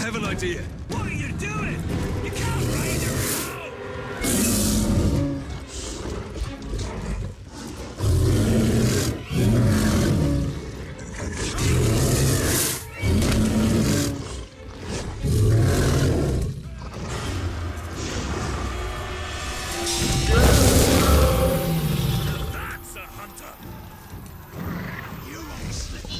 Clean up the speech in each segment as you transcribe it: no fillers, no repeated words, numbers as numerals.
have an idea. What are you doing? You can't ride around! That's a hunter! You won't slip.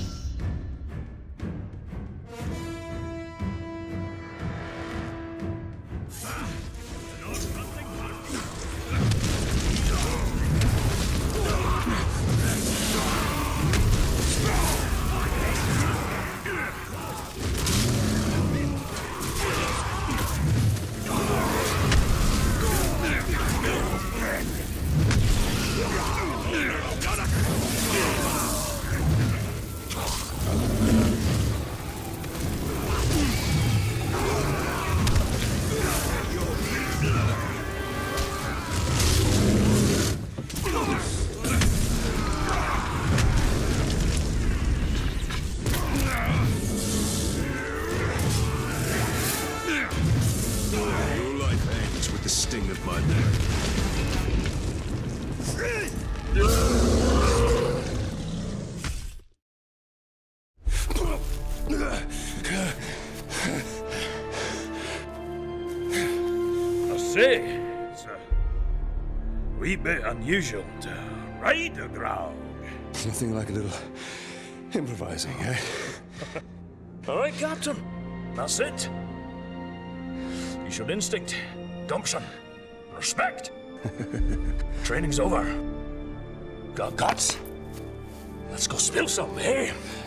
Your life ends with the sting of my knife. I say, it's a wee bit unusual to ride a Graug. Nothing like a little improvising, eh? All right, Captain. That's it. You showed instinct, gumption, respect. Training's over. Got guts. Let's go spill some, eh?